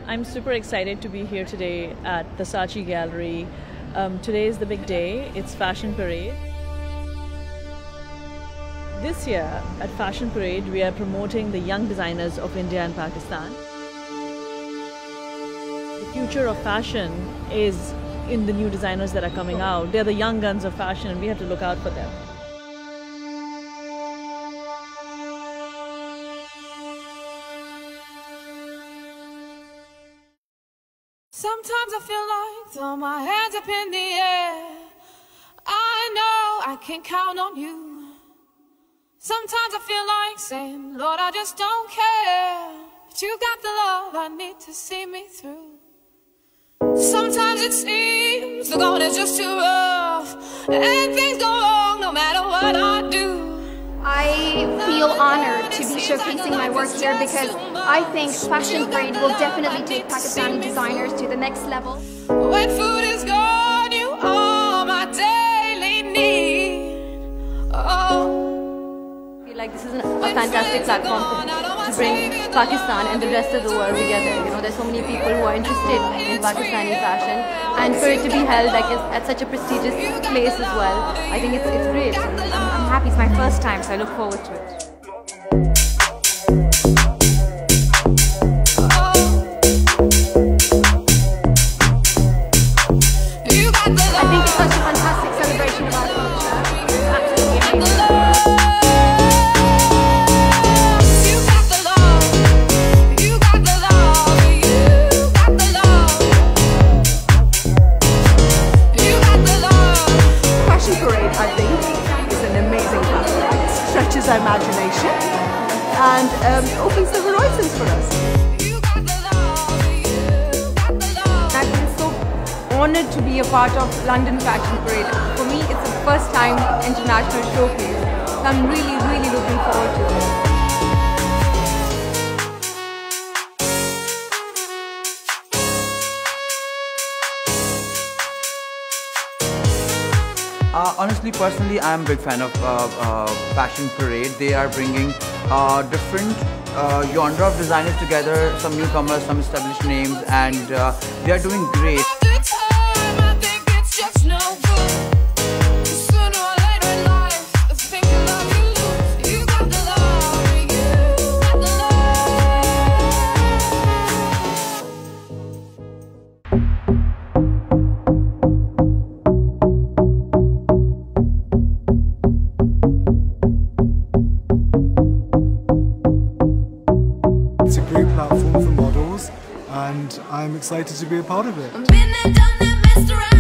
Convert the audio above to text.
I'm super excited to be here today at the Saatchi Gallery. Today is the big day. It's Fashion Parade. This year at Fashion Parade, we are promoting the young designers of India and Pakistan. The future of fashion is in the new designers that are coming out. They're the young guns of fashion and we have to look out for them. Sometimes I feel like throw my hands up in the air. I know I can count on you. Sometimes I feel like saying, Lord, I just don't care. But you got the love I need to see me through. Sometimes it seems the going is just too rough, and things go wrong no matter what I do. I feel honored to be showcasing my work here because I think Fashion Parade will definitely take Pakistani designers to the next level. When food is gone, you are my daily need. Oh. I feel like this is a fantastic platform to bring Pakistan and the rest of the world together. You know, there's so many people who are interested in Pakistani fashion, and for it to be held like at such a prestigious place as well, I think it's great. I'm happy. It's my first time, so I look forward to it. I think it's such a fantastic celebration of our culture. It's absolutely amazing. Stretches our imagination and opens the horizons for us. I've been so honored to be a part of London Fashion Parade. For me, it's the first time international showcase. So I'm really looking forward to it. Honestly, personally, I'm a big fan of Fashion Parade. They are bringing different genre of designers together, some newcomers, some established names, and they are doing great. It's a great platform for models and I'm excited to be a part of it.